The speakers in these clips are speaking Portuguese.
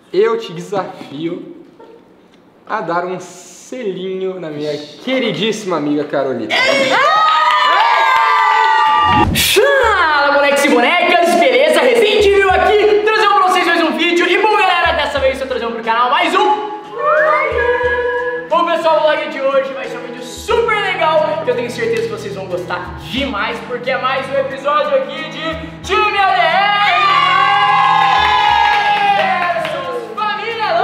eu te desafio a dar um selinho na minha queridíssima amiga Carolina. Fala, moleques e bonecas, beleza? Resident Evil aqui, trazendo pra vocês mais um vídeo. E bom, galera, dessa vez estou trazendo pro canal mais um. Bom, pessoal, o vlog de hoje vai ser um vídeo super legal, que eu tenho certeza que vocês vão gostar demais, porque é mais um episódio aqui de Time ADR versus Família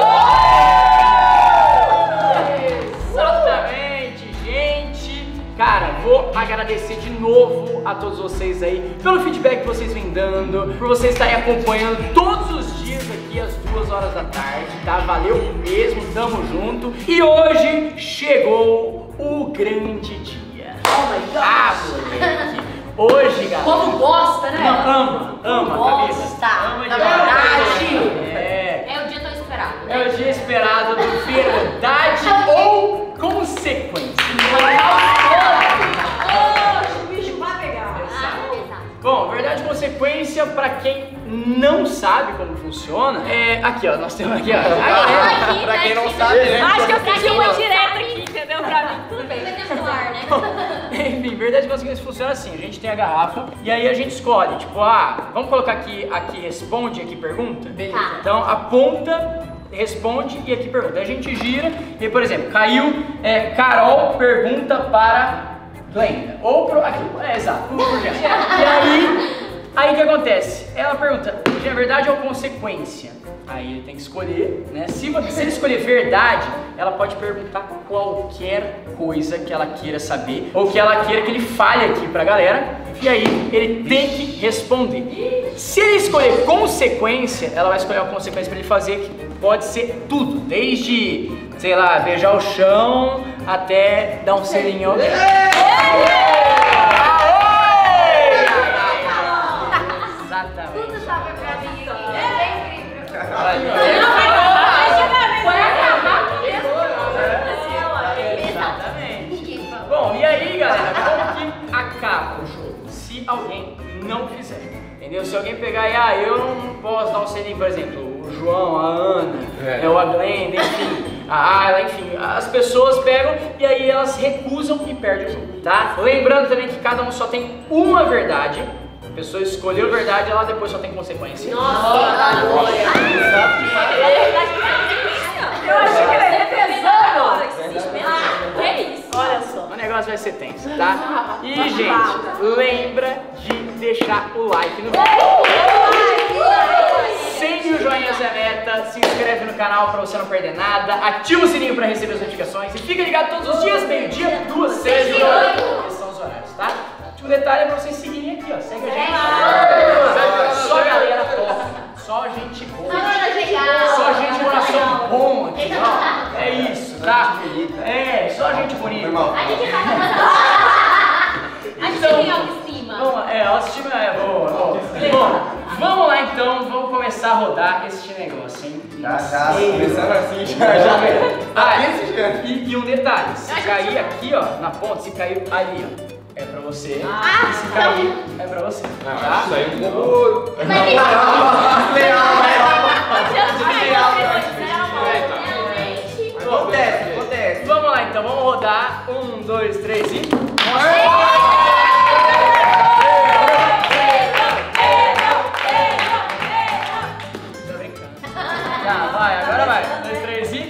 Louca! Exatamente, gente! Cara, vou agradecer de novo a todos vocês aí pelo feedback que vocês vêm dando, por vocês estarem acompanhando todos os dias aqui às 2 horas da tarde, tá? Valeu mesmo, tamo junto. E hoje chegou o grande dia. Oh my God! Ah, moleque! Hoje, galera. Como gosta, né? Ama, Camila. Gosta. Ama Na demais. verdade. É É o dia tão esperado, o né? dia esperado do verdade ou consequência. Hoje o bicho vai pegar. Exato. Bom, verdade e consequência, pra quem não sabe como funciona, é aqui, ó, nós temos aqui, ó. Pra quem não sabe, né? Acho que eu senti uma direta aqui, entendeu? Pra mim, tudo bem. Enfim, verdade e consequência funciona assim, a gente tem a garrafa e aí a gente escolhe, tipo, vamos colocar aqui responde, aqui pergunta? Beleza. Então, aponta, responde e aqui pergunta. A gente gira e, por exemplo, caiu, Carol pergunta para Glenda. Ou pro, aqui, exato, por diante. E aí o que acontece? Ela pergunta, é verdade ou consequência? Aí ele tem que escolher, né? Se ele escolher verdade, ela pode perguntar qualquer coisa que ela queira saber ou que ela queira que ele fale aqui pra galera. E aí ele tem que responder. Se ele escolher consequência, ela vai escolher uma consequência pra ele fazer que pode ser tudo, desde, sei lá, beijar o chão até dar um selinho. Exatamente. Tudo tava pra mim aqui. É incrível. Exatamente. Bom, e aí, galera, como que acaba o jogo? Se alguém não fizer, entendeu? Se alguém pegar e, eu não posso dar um selinho, por exemplo, o João, a Ana, ou a Glenda, enfim, a Ayla, enfim, as pessoas pegam e aí elas recusam e perdem o jogo, tá? Lembrando também que cada um só tem uma verdade. A pessoa escolheu verdade, ela depois só tem consequência. Nossa, Eu achei que ele ia pesando. que isso? Olha só. O negócio vai ser tenso, tá? E, gente, lembra de deixar o like no vídeo. 100 mil joinhas é meta, se inscreve no canal pra você não perder nada, ativa o sininho pra receber as notificações e fica ligado todos os dias, meio-dia, 2, 6 e 8. Esses são os horários, tá? O detalhe é pra vocês seguirem aqui, ó. Segue a gente. Só galera top. Só gente boa. Só gente coração bom aqui, ó. É isso, tá? Só gente bonita. A gente tem autoestima. Autoestima é boa. Bom, vamos lá então, vamos começar a rodar este negócio, hein? Já, começando assim, já. E um detalhe, se cair aqui, ó, na ponta, se cair ali, ó. É pra você, e se cair, é pra você, tá? Isso aí um pouco... Acontece. Vamos lá então, vamos rodar. 1, 2, 3 e... Tô brincando. Tá, vai, agora vai. 1, 2, 3 e...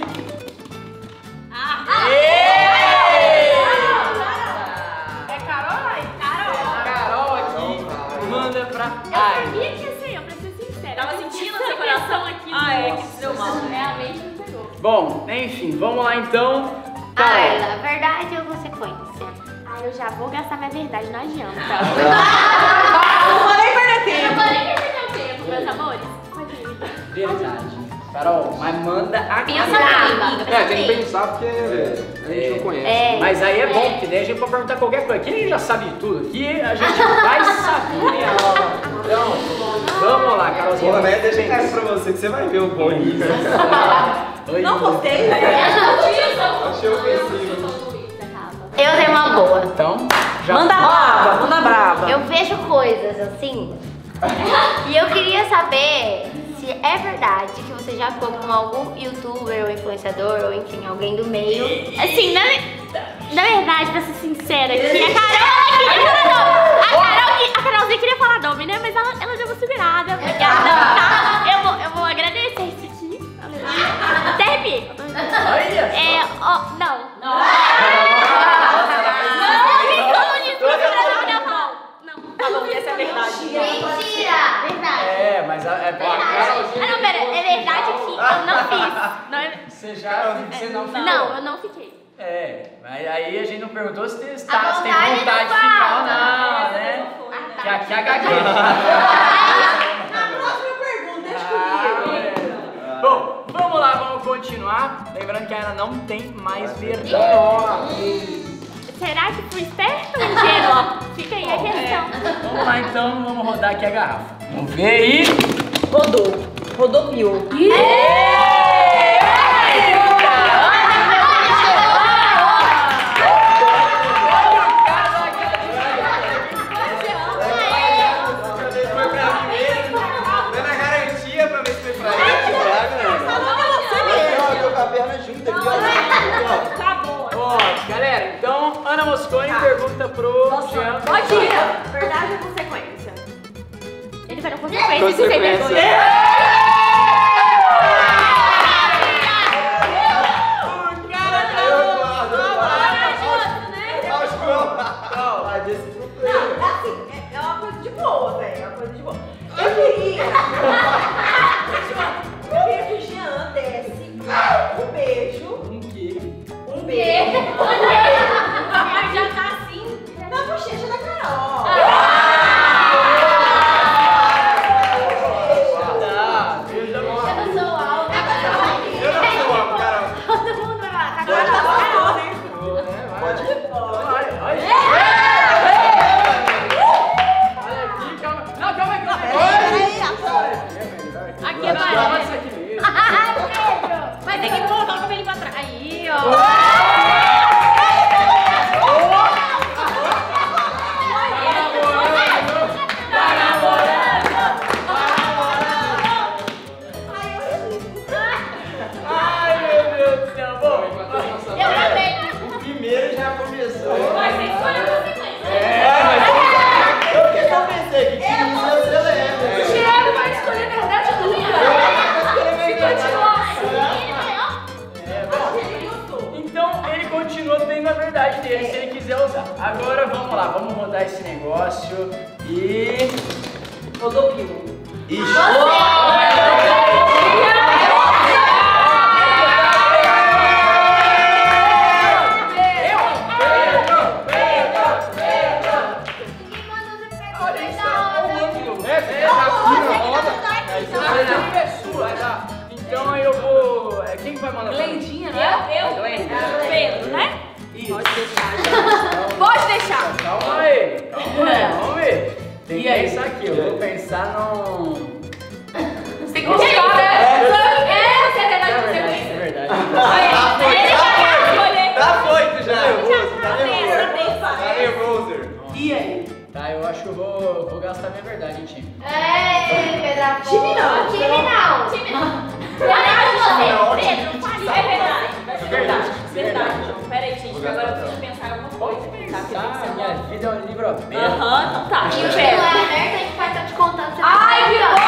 Carol aqui, manda pra Eu sabia que ia ser, eu pra ser sincera. Tava sentindo seu coração aqui. Que deu mal. realmente não pegou. Bom, enfim, vamos lá então. Ayla, verdade ou consequência? Eu já vou gastar minha verdade na janta. Não vou nem perder Eu tempo. não vou nem perder meu tempo, meus amores. Pode ir. Verdade. Carol, mas manda a Pensa cara. comigo. tem que pensar porque a gente não conhece. Mas aí é bom, porque daí a gente pode perguntar qualquer coisa. Aqui a gente já sabe de tudo. Aqui a gente vai saber. Então, vamos lá, Carolzinha. Pô, né? Deixa eu cair pra você que você vai ver o bom nisso. Não gostei, né? Achei ofensivo. Eu tenho uma boa. Então, já. Manda brava, manda brava. Eu vejo coisas assim. E eu queria saber se se é verdade que você já ficou com algum youtuber ou influenciador ou enfim, alguém do meio. Assim, na verdade, pra ser sincera aqui, a Carolzinha queria falar nome, né? Mas ela deu uma segurada. Obrigada, tá? Eu vou agradecer isso aqui. Termine. Não. Tá bom, essa é verdade. Mentira! Verdade. Mas é Não, pera, é verdade que eu não fiz. Você não ficou? Não, eu não fiquei. Mas aí a gente não perguntou se tem A vontade de vontade ficar não ou não, falta. né? tá. Que aqui é a gagueira. Na próxima pergunta, deixa comigo. Bom, vamos lá, vamos continuar. Lembrando que a Ana não tem mais verdade. Será que fui esperto ou ingênua? Fica aí a questão. Vamos lá então, vamos rodar aqui a garrafa. Vamos ver aí. Rodopiou. Galera, então Ana Mosconi pergunta pro Jean. Pode ir. Verdade ou consequência? Ele vai dar consequência se você vergonha. Assim, é uma coisa de boa, velho. É uma coisa de boa. Eu queria que o Jean desse um beijo. Um beijo. Já tá assim. Na bochecha da Carol. Eu não sou alta. Todo mundo vai lá. Aqui é mais. Ai, Pedro. Vai ter que colocar o cabelo pra trás. Aí, ó. Dele, se ele quiser usar. Agora vamos lá, vamos rodar esse negócio e... Rodopio. Ixi. Então aí eu vou... Quem que vai mandar? Glendinha, né? Eu? Pedro, né? Isso. Pode deixar. Calma aí, vamos ver. Tem que pensar aqui, eu vou pensar num... Você tem que continuar, né? Você é verdade, você É verdade. Tá foito já. Tá nervoso. E aí? Tá, eu acho que eu vou gastar minha verdade em time. Pedro. Time não. Verdade, Pedro, É verdade. É verdade. Verdade, João. Pera aí, gente, que agora eu preciso pensar em alguma coisa. Tá? Porque tem que ser Minha uma... vida é um livro aberto. Aham, então tá. E o Pera. Pedro é aberto, a gente vai estar te contando. Ai, que bom!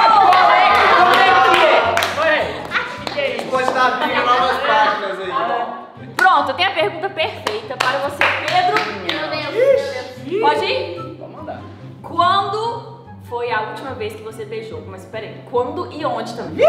Pode estar abrindo novas páginas aí. Pronto, eu tenho a pergunta perfeita para você, Pedro. Meu Deus. Pode ir? Vamos mandar. Quando foi a última vez que você beijou? Mas peraí, quando e onde também?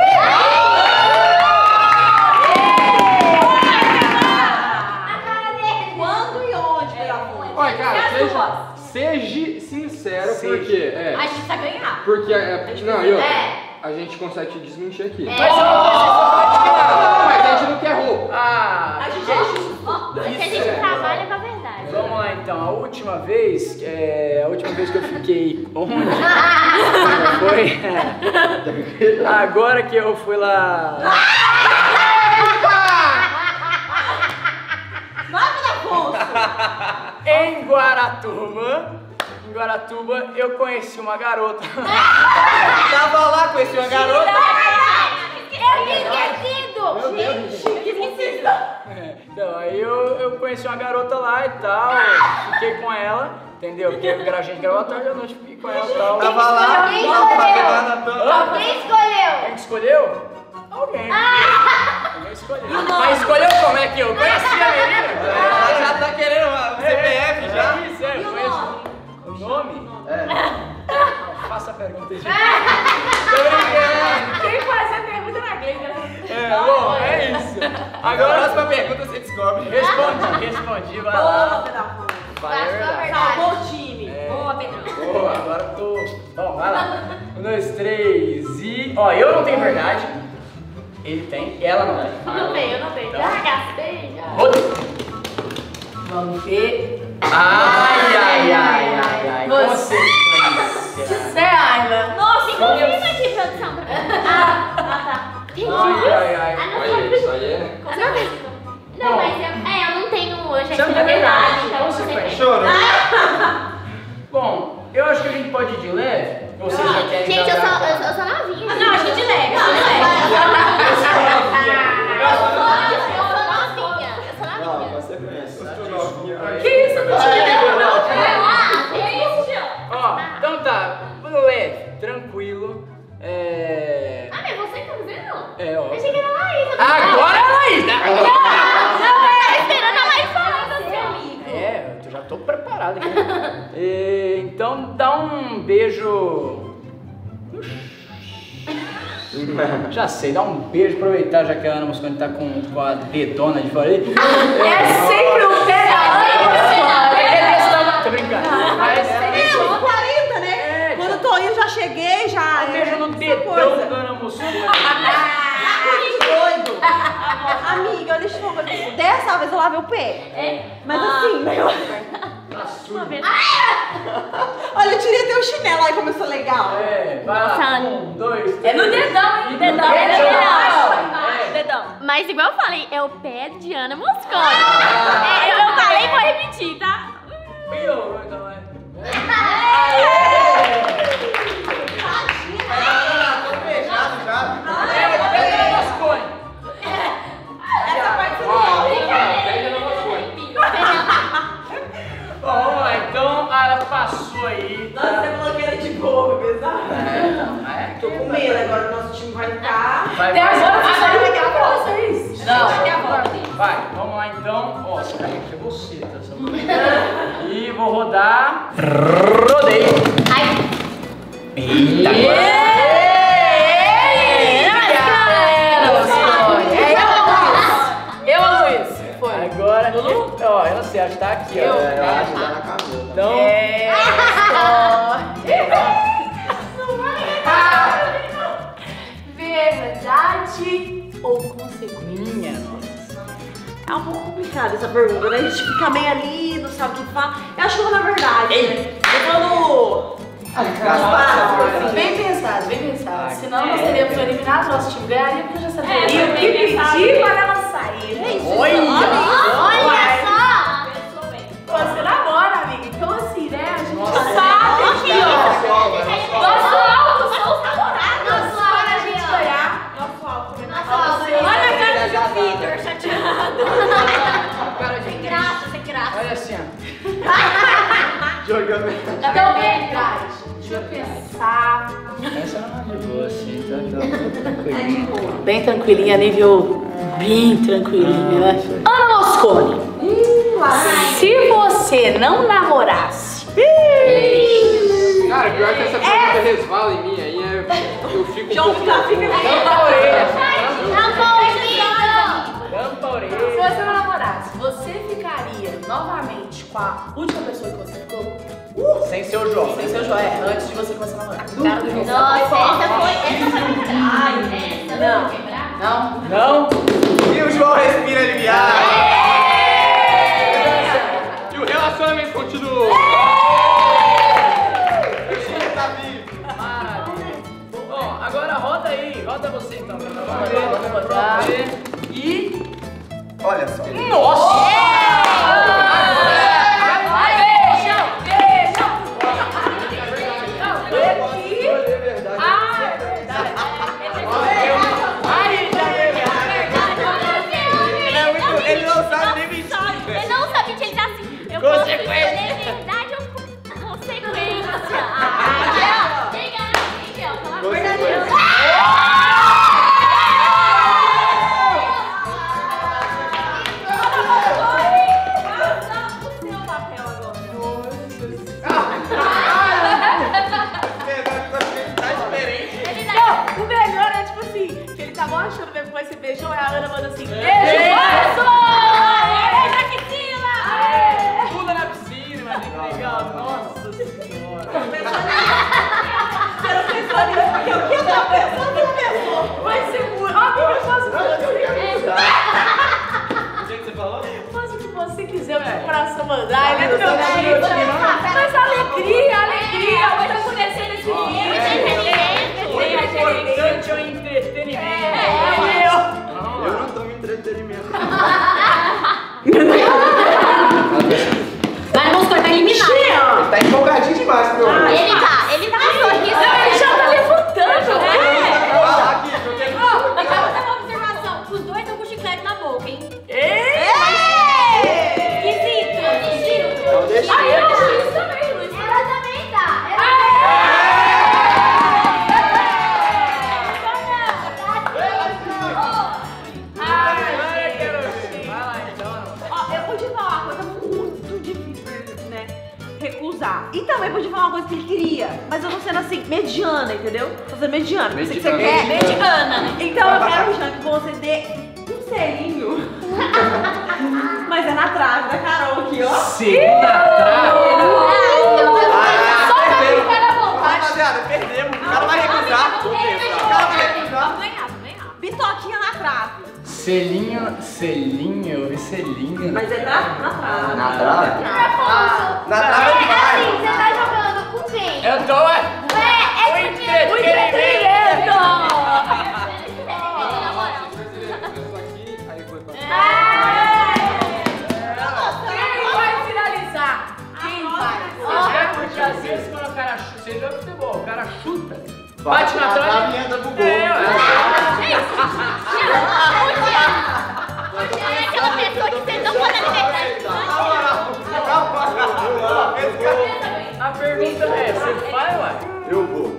Quando e onde, meu amor? Olha, cara, E as duas? seja sincero, porque... A gente vai ganhar. Porque... não, e outra, É. a gente consegue te desmentir aqui. É. Mas eu não Mas a gente não quer roupa. A gente é justo. Porque a gente trabalha com a verdade. Vamos lá então, a última vez que eu fiquei onde? Foi agora que eu fui lá. Em Guaratuba eu conheci uma garota. Tava lá, conheci uma garota. Então, aí eu conheci uma garota lá e tal, fiquei com ela, entendeu? Porque a gente gravou à tarde, à noite fiquei com ela e tal. Tava lá, Quem não, Quem escolheu? Quem que escolheu? Alguém. Alguém escolheu. Mas escolheu como é que eu conheci a menina? Ela já tá querendo uma CPF já. Isso, é, conheço. O nome? Faça a pergunta aí. Tô brincando. Quem faz a pergunta na Glenda, né? Bom, é isso. Agora a Agora próxima pergunta você descobre. respondi, vai lá. Vai, é verdade. Salvou o time. Boa, Pedrão. Boa, agora eu tô. Bom, vai lá. 1, 2, 3 e. Ó, eu não tenho verdade. Ele tem, ela não tem. Não veio, eu não veio. Já gastei, já. Roda. Vamos ver. Ai. Você. Consequência. José Ayla. Nossa, confirma aqui, produção. Tá. Entendi. Ai. Ah, não Olha, foi. isso aí é. Com certeza. Não, mas eu não tenho. Eu já Você não tinha tem verdade, verdade, então você consequência. tem. Choro. Bom, eu acho que a gente pode ir de leve. Vocês já querem Gente, eu jogar? sou novinha. Não, acho que de leve. Eu sou novinha. Não, você conhece. Que isso, É isso, Gil? Ó, então tá, leve, tranquilo. Ah, mas você que tá dizendo? É, ó. Achei que era a Laís. Agora é a Laís, né? Não, esperando a Laís falando assim, amigo. Eu já tô preparado aqui. Então dá um beijo. Já sei, dá um beijo, aproveitar já que a Ana Mosconi tá com a dedona de fora aí. É sempre o pé da Tô brincando. Mas Mas é Não, 40, né? É, Quando eu tô indo, já cheguei, já. um beijo no dedão da Ana Mosconi. Doido. Amiga, deixa eu falar. Dessa vez eu lavei o pé. Mas assim, Tá sujo. olha, eu tirei até o chinelo aí, começou legal. Vai lá. Nossa. 1, 2, 3. É no dedão, hein? Dedão, é Dedão. Mas igual eu falei, é o pé de Ana Mosconi. Eu falei, vou repetir, tá? Piorou, então vai. Tô beijado já. É o pé da Ana Mosconi. Essa parte você Bom, vamos lá, então a Ana passou aí. Nossa, você falou que era de boa, pesado. Tô com medo agora, o nosso time vai ficar. Até agora você vai pegar pra vocês. Não, vai, vamos lá então. Ó, essa daí aqui é você, tá? E vou rodar. Rodei. Eita! Eu, Luiz. Foi. Agora, ó, eu não sei, acho que tá aqui, ó. Eu acho que já acabou. Então, Verdade ou consequência? minha nossa. É um pouco complicada essa pergunta, né? A gente fica meio ali, não sabe o que falar. Eu acho que eu vou na verdade. Né? Eu vou no. Bem pensado, bem pensado. Senão nós teríamos eliminado, nosso time ganharia, porque já saberia o que bem pensado. pedir para ela sair. Olha só! Você namora, amiga. Então assim, né? A gente Nossa. sabe que, ó. Nosso Nossa, alvo são os namorados. Nosso Para a alvo, gente ó. ganhar. Nosso alto, né? olha a cara do Peter, chateado. Cara de Sem graça, sem graça. Olha assim, ó. Jogando. Então, verdade. Deixa eu pensar. Essa não é de boa, assim, tá tranquilo. Bem tranquilinha, nível bem tranquilinha, né? Ana Mosconi, se você não namorasse, Cara, pior que essa pergunta resvala em mim aí, eu fico um pouco Tampa a orelha. Tampa o ouvido. Tampa a se orelha. você não namorasse, você ficaria novamente com a última pessoa que você ficou? Sem seu João. Sem seu Joé, antes de você começar a namorar. Nossa, essa foi ai, essa Não. foi quebrar. Não? Não? E o João respira aliviado. E o relacionamento continua. Tá vivo. Maravilha. Bom, agora roda aí. Roda você então. Vamos rodar. E... Olha só. Nossa! Ele não sabe estavam achando mesmo que vai ser beijão, e a Ana manda assim, beijo, Pula na piscina, imagina que legal. Nossa senhora. Você não pensou nisso, porque o que eu tava pensando não pensou. vai ser muito... Ó, o que eu faço com você? O que você falou? Faça o que você quiser, o seu coração mandar, ele é do meu Tá tipo. Mas alegria, o que tá acontecendo nesse vídeo? O importante é o entretenimento. Eu não tô me entretenimento. Vai, Moscou, tá eliminado. Ele tá empolgadinho demais pro meu. Ele tá sorrindo. Ele já tá levantando, né? Aqui, eu quero. Ó, eu vou fazer uma observação. Os dois estão com chiclete na boca, hein? Esquisito. Então deixa Ai, eu eu. acho isso também, Luiz. Ela também tá. Ó, eu podia falar uma coisa muito difícil, né? Recusar. E também podia falar uma coisa que ele queria, mas eu não sendo assim, mediana, entendeu? Fazer mediana. Porque você quer Mediana, né? Então eu quero, Jean, que você dê um selinho. Mas é na trave da Carol aqui, ó. Sim, na trave. Só pra ficar à vontade. Rapaziada, perdemos. O cara vai recusar. O cara vai recusar. Vamos ganhar. Bitoquinha na trave. Selinho, eu vi selinho. Mas é na trave. Na trave? Afonso, Na trave assim, vai. você tá jogando com quem? Eu tô, É entretenimento. Quem vai finalizar? Quem vai? É porque às vezes quando o cara chuta, você joga futebol, o cara chuta, bate na trave e entra pro gol. É aquela pessoa que você não pode alimentar. A pergunta é, você vai, ué? Eu vou.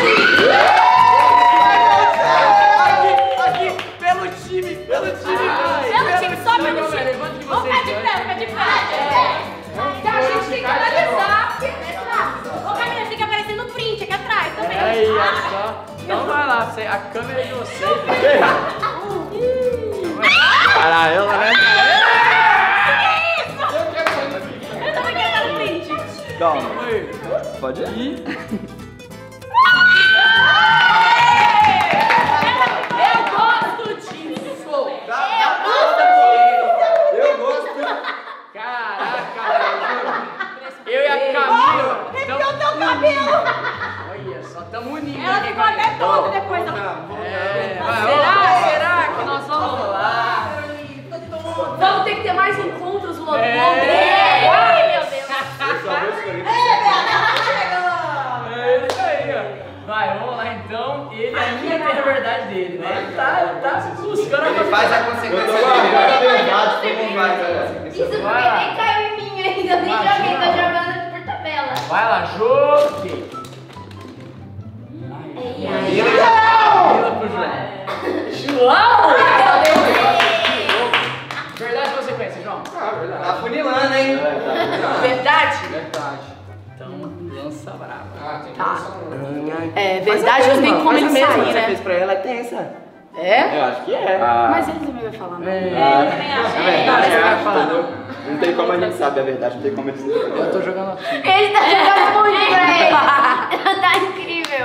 Aqui, pelo time, Pelo time, só pelo time. Levanta de Vamos vocês ficar de dois. pé, fica de pé. Que a gente tem que analisar. Ô, Camila, fica aparecendo no print aqui atrás também. Aí, olha só. Então vai lá, a câmera é de vocês. Para ela, né? Eu também quero dar no print. Calma. Pode ir. Eu gosto disso. Eu gosto. Caraca, eu e a Camila. Arrepiou teu cabelo. Olha só, tamo unidos. Ela ficou até toda depois da... Será que nós vamos lá? Vamos ter que ter mais encontros no Londres. Ai, meu Deus. É isso aí, ó. Vai, vamos lá então. Ele ainda tem a verdade dele, né? Ele tá buscando a Ele faz a consequência dele. Como faz a Isso consequência porque Vai lá. nem caiu em mim ainda, nem Vai, joguei, tô vai. jogando por tabela. Vai lá, joguei. Camila pro João. Verdade ou consequência, João? Tá funilando, hein? Verdade? Verdade. Então, lança brava. Tem que lançar um. É verdade, mas tem como ele mesmo, Você né? fez pra ela é tensa. É? Eu acho que é. Mas ele também vai falar, né? Eu também acho. Não tem como a gente saber a verdade, não tem como eles saberem. Eu tô jogando aqui. Ele tá jogando muito pra ele. Tá incrível.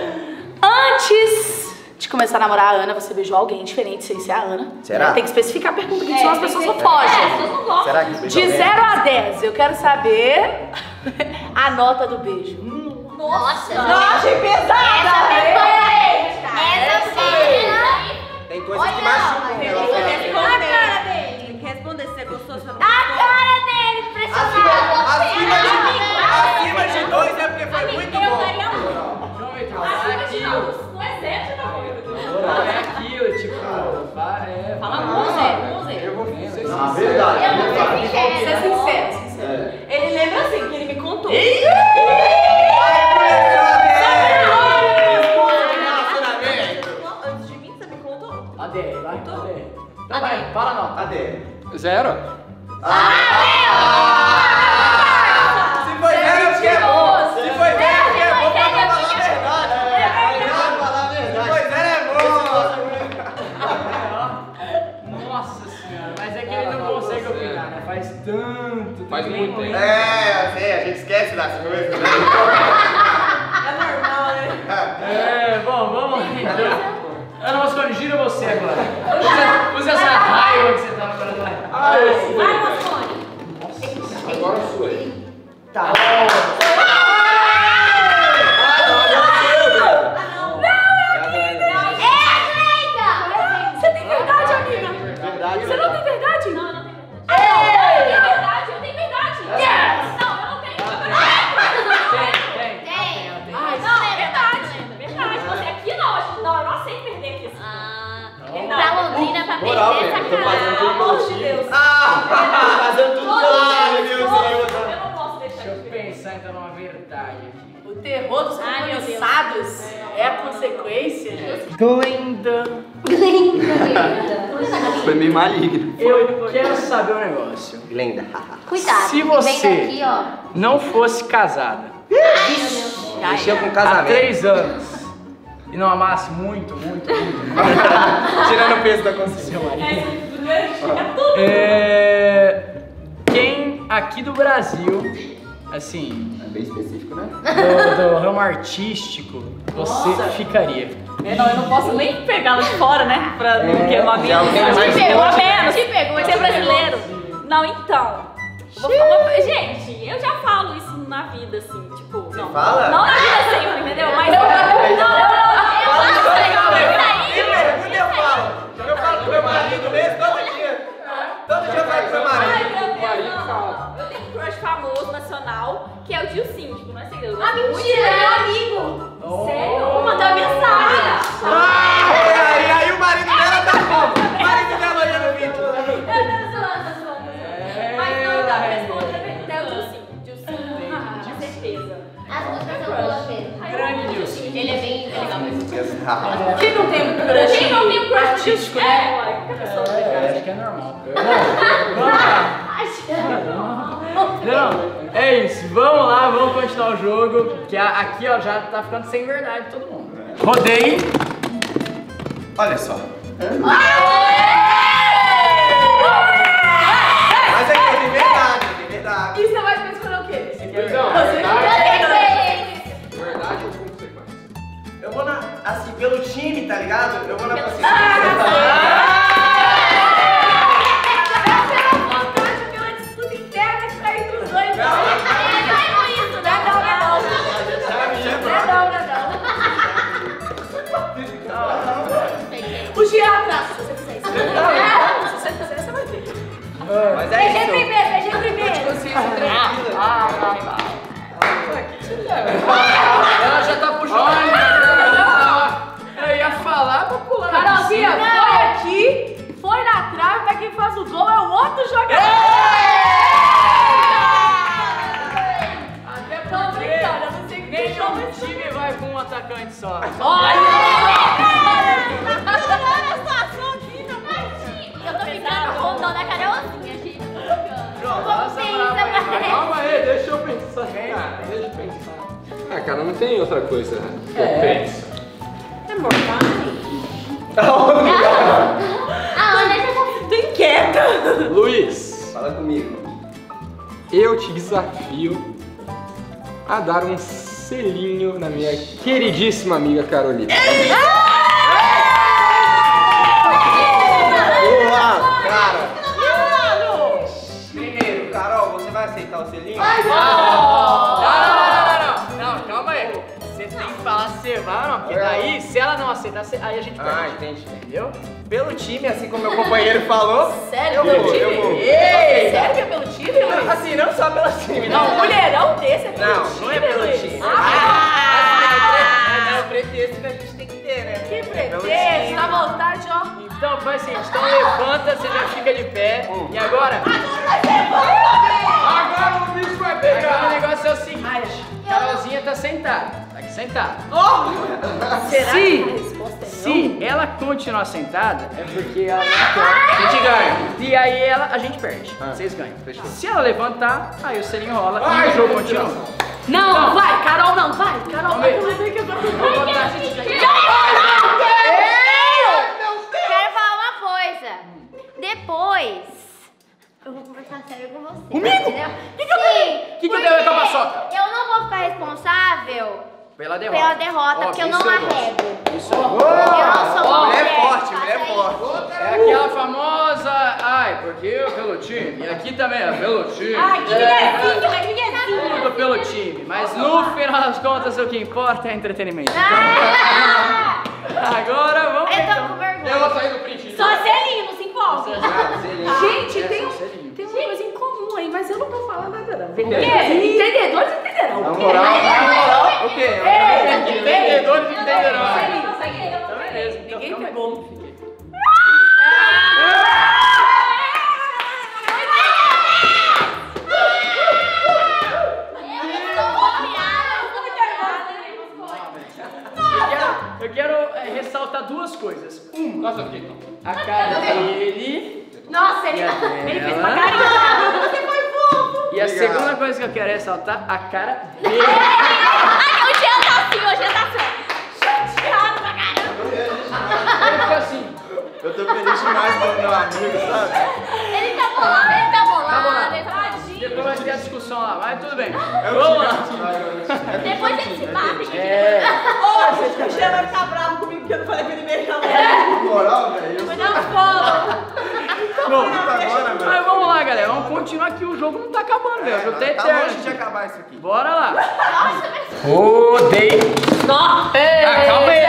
Antes de começar a namorar a Ana, você beijou alguém diferente sem ser a Ana. Será? Tem que especificar a pergunta, que senão as pessoas não fogem. Será que De 0 a 10, eu quero saber a nota do beijo. Nossa. Não, achei pesada. Essa foi. tem coisas que machucam Tem ela que fala. responder. A cara dele. Tem que responder se você gostou, se não A gostou. cara dele, impressionante. Acima de 2 é porque foi muito Eu bom. daria um. João Vitor, é aquilo. Não é certo, Não, é aquilo, tipo, Fala com você. Eu vou fazer isso. Na verdade. Eu vou ser Ser sincera. sincero. Ele lembra assim, que ele me contou. Antes de mim, você me contou? ADR, vai, ADR. Então vai, fala a nota. Cadê? Zero? Se foi zero, é porque é bom. Se foi zero, é porque é bom pra falar a verdade. Pra falar a verdade. Se foi zero, é bom. faz muito tempo. É, eu sei, a gente esquece das coisas, né? É normal, né? Vamos lá então. Ana Mosconi, gira você agora. Usa essa raiva que você tava agora. Vai, Mosconi. Agora a sua aí. Tá. Você tem verdade, amiga? Verdade. Você não tem verdade? Não, não tem verdade. Ei! Eu tenho verdade, eu tenho verdade. Yes! Não, eu não tenho. Tem. Ai, Não, é verdade. verdade. Você aqui não, eu não aceito perder aqui. Pra Londrina, pra Moral, perder velho, essa eu tô fazendo cara. tudo Pelo amor de Deus. Fazendo tudo pelo meu Deus. Eu não posso deixar Deixa eu de perder. pensar então numa verdade aqui. O terror dos Ai, meu Deus. compromissados é a consequência. Glenda. Foi meio maligno. Eu quero saber um negócio. Glenda. Cuidado. Se você- Vem daqui, ó. Não fosse casada Mexeu com há casamento. 3 anos e não amasse muito. Tirando o peso da consciência. Quem aqui do Brasil, assim, É bem específico, né? do ramo artístico, você ficaria? Não, eu não posso nem pegá-lo de fora, né? Pra não queimar Já alguém minha. mais Te pegou a forte. menos. Te pegou, Você te é brasileiro. Não, então. Eu vou falar- Gente, eu já falo isso na vida, assim, tipo. Você Não, fala? não na vida sempre, entendeu? Mas Eu falo com meu marido mesmo, todo dia. Todo dia eu falo com meu Ai, marido. meu Deus, não. Eu tenho um crush famoso, nacional, que é o tio Síndico, não é segredo. Ah, mentira, é meu amigo. Sério? Vou mandar uma mensagem. Aí o marido dela tá como? O marido dela olhando no vídeo. Tá zoando. Mas não, então, responde a pergunta. É o tio Síndico. Tio Síndico, com certeza. As músicas são boas mesmo. Grande Deus. Ele é bem legal mesmo. Quem não tem um crush? Quem não tem um crush artístico, né? Que a pessoa Acho que é normal. Não, é isso. Vamos lá, vamos continuar o jogo. Que aqui ó, já tá ficando sem verdade todo mundo. Rodei. Olha só. Mas aqui tem verdade, tem verdade. E você vai escolher o quê? Não, verdade ou consequência? Eu vou na, assim, pelo time, tá ligado? Eu vou na paciência. Pela disputa interna que tá entre os dois. É isso, né? O Jean atrás, se você fizer isso. Se você fizer, você vai ver. Mas é Beijei isso. primeiro, beijei primeiro. Ela já tá puxando. Eu ia falar pra pular. Carolzinha, foi aqui, foi na trave, mas quem faz o gol é o outro jogador. Até Tô brincando, eu não sei o que nem deixou todo time vai com um atacante só. Olha! Eu tô ficando com o dó da Carolzinha, gente. Calma aí, deixa eu pensar. Cara, deixa eu pensar. Ah, cara, não tem outra coisa, né? Eu penso. A Ana já tá... Tô inquieta. Luiz, Fala comigo. eu te desafio a dar um selinho na minha queridíssima amiga Carolina. Boa, cara. Primeiro, Carol, você vai aceitar o selinho? Não, calma aí. Você tem que falar se vai ou não, porque daí, se ela não aceitar, aí a gente perde. Ah, entendi. Entendeu? Pelo time, assim como meu companheiro falou. Sério, Eu pelo vou, time? eu vou. Ei, sério que é pelo time, Luiz? Assim, não só pelo time, Não, um mulherão desse é pelo Não, time, não é pelo Luiz. time. Ah, É o pretexto que a gente tem que ter, né? que É pelo pretexto, time. na vontade, ó. Então faz assim, então levanta, você já fica de pé. E agora? Agora o bicho vai Agora o negócio é o seguinte. Carolzinha tá sentada. Tá aqui sentada. Será Se- que a resposta é não? Se ela continuar sentada, é porque ela não quer. A gente ganha. E aí a gente perde. Vocês ganham. Fechou. Se ela levantar, aí o selinho rola Vai, e o jogo meu continua. Deus. Não, Não. vai, Carol não, vai. Carol, Vamos vai, ver. que eu lembrei que agora Vou botar a gente daqui. Quero falar uma coisa. Depois, eu vou conversar sério com você. Comigo? Entendeu? time. E aqui também é pelo time. Ai, que miguezinho. Tudo pelo time. Mas no final das contas, o que importa é entretenimento. Agora vamos. Eu tô com vergonha. Eu vou sair do print. Só selinho, não se empolgue. Gente, tem um uma coisa em comum aí, mas eu não vou falar nada não. quê? Entendedores entenderão. Na moral, o quê? Entendedores entenderão. Então beleza. Ninguém pegou. Eu quero ressaltar duas coisas. Uma, Nossa, eu fiquei. a cara dele. Nossa, ele E a fez uma dela. carinha. Você foi fofo. E a segunda coisa que eu quero ressaltar, a cara dele. Ai, o Jean tá assim, chateado pra caramba. Ele fica assim. Eu tô feliz demais com o meu amigo, sabe? Ele tá bolado, ele tá bolado. Depois vai ter a discussão lá, mas tudo bem. É o Vamos lá. Depois ele se mata. Ô, gente, o Jean vai ficar bravo comigo porque eu não falei pra ele beijar ela. Na moral, velho, eu Vai dar um follow. Bom, agora, velho. mas vamos lá, galera. Vamos continuar que o jogo não tá acabando, velho. O jogo tá Tá eterno. longe de acabar isso aqui. Bora lá. Rodei. Não. Calma aí.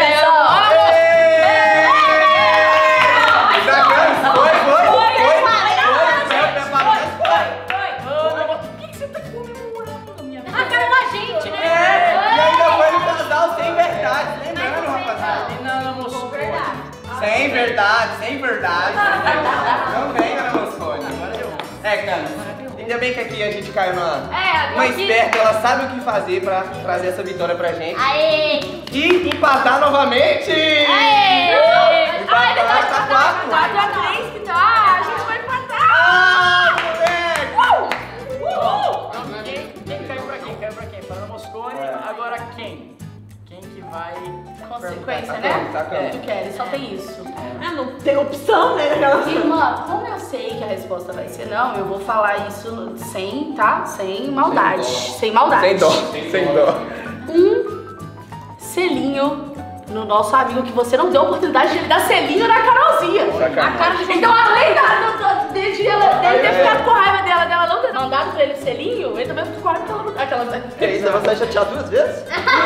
Por que você tá comemorando, minha A cara da gente, né? E ainda foi no casal sem verdade, lembrando, rapaziada. Não mostrou. Sem verdade, sem verdade. Não vem, Ana Moscone. É, cara, ainda bem que aqui a gente caiu uma esperta, ela sabe o que fazer pra trazer essa vitória pra gente. Aê! E empatar novamente! Aê! Empatar, tá 4. 4x3 que tá. A gente vai empatar. Ah, moleque! Quem caiu pra quem? Caiu pra quem? Para o Moscone. Agora quem? Quem que vai... Consequência, Tá né? calmo, tá calmo. Tu quer, só tem isso. Ah, não tem opção, né? Daquela... Irmã, como eu sei que a resposta vai ser não, eu vou falar isso sem, tá? Sem maldade. Sem maldade. Sem dó, sem dó. Um selinho no nosso amigo que você não deu a oportunidade de ele dar selinho na Carolzinha. Sacanagem. A cara de... Então, além dele ter ficado com raiva dela não ter mandado pra ele selinho, ele também ficou com raiva daquela... Que isso, você vai chatear 2 vezes?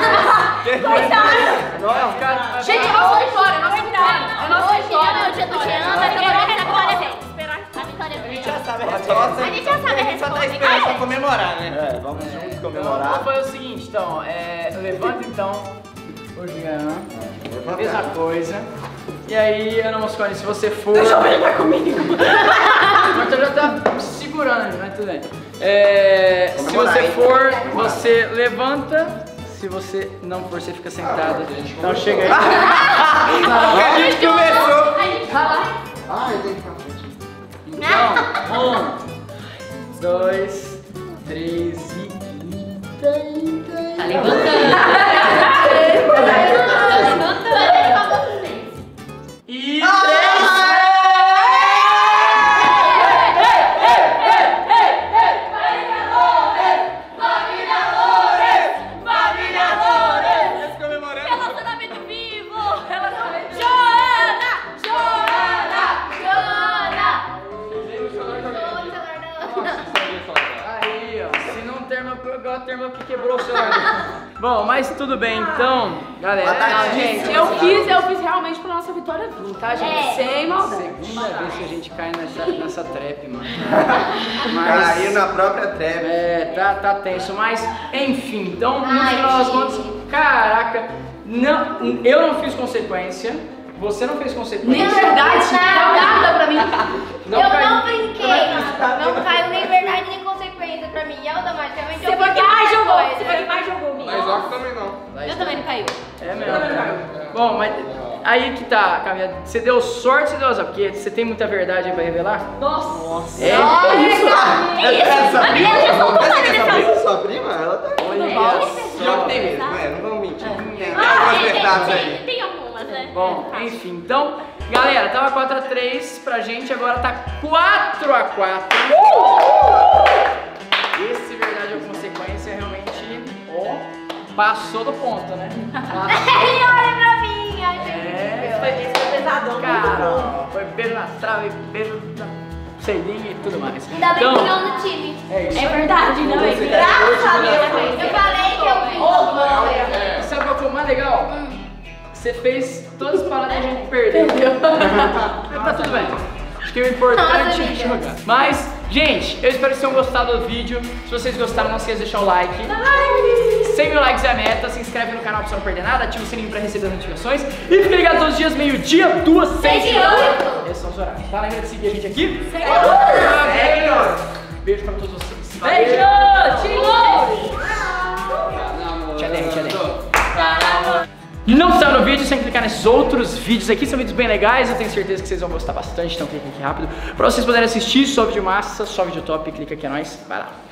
Coitado! Gente, é nossa vitória, é nossa vitória. É nossa Hoje vitória. é o dia do Jean, mas eu quero que a vitória venha. A vitória A gente venha. já sabe a A resposta. gente já sabe a A gente só tá resposta. esperando pra comemorar, né? É, vamos juntos Então, comemorar. vamos fazer o seguinte, então. Levanta então o Jean. Mesma coisa. E aí, Ana Moscone, se você for... Deixa eu ver, ele vai comigo. Mas tu já tá segurando, mas tudo bem. Se você for, você levanta. Se você não for, você fica sentado. Então chega aí. A gente começou. A gente vai. Ah, eu tenho que ficar frente. Então, 1, 2, 3 e... Tá levantando. E 3! Relacionamento vivo! Joana! Aí, ó. Se não termo que quebrou o celular. Bom, mas tudo bem, então, galera. Não, gente, eu fiz realmente pra nossa vitória vir, tá, gente? Sem maldade. Segunda vez que a gente cai nessa trap, mano. Caiu na própria trap. Tá tenso, mas enfim, então no final das contas, caraca, não, eu não fiz consequência, você não fez consequência. Nem verdade, não nada pra mim. Eu não brinquei. Não caiu nem verdade nem consequência pra mim. E automaticamente Você eu foi fiz quem mais mais jogou. coisa. Você foi quem mais jogou, Minha. Mas óbvio também não. Eu também não caiu. É mesmo. Bom, mas aí que tá, Camila, você deu sorte ou você deu azar? Porque você tem muita verdade aí pra revelar? Nossa. É isso. Sua prima, ela tá... Olha Pior que tem mesmo, não vamos mentir. Tem algumas verdades aí. Tem algumas, né? Bom, enfim, então, galera, tava 4x3 pra gente, agora tá 4x4. Esse verdade ou consequência realmente, ó, passou do ponto, né? Ele olha pra mim. Ai, É, Esse foi pesadão. cara, foi beijo na trave, beijo na... selinho e tudo mais. Ainda bem que não no time. É isso. É verdade, ainda bem. Graças a Deus. Eu falei que eu vim. Sabe qual foi o mais legal? Você fez todas as paradas e a gente perdeu. Mas tá tudo bem. Acho que o importante é jogar. Mas, gente, eu espero que vocês tenham gostado do vídeo. Se vocês gostaram, não esqueça de deixar o like. 100 mil likes é a meta. Se inscreve no canal pra você não perder nada. Ativa o sininho pra receber as notificações. E fica ligado todos os dias, meio-dia, 2, 6 e 8. Esses são os horários. Tá? Lembra de seguir a gente aqui? Beijo pra todos vocês. Beijo! Tchau. Não saiu no vídeo sem clicar nesses outros vídeos aqui, são vídeos bem legais, eu tenho certeza que vocês vão gostar bastante, então clica aqui rápido. Pra vocês poderem assistir, só vídeo massa, só vídeo top, clica aqui, é nóis, vai lá.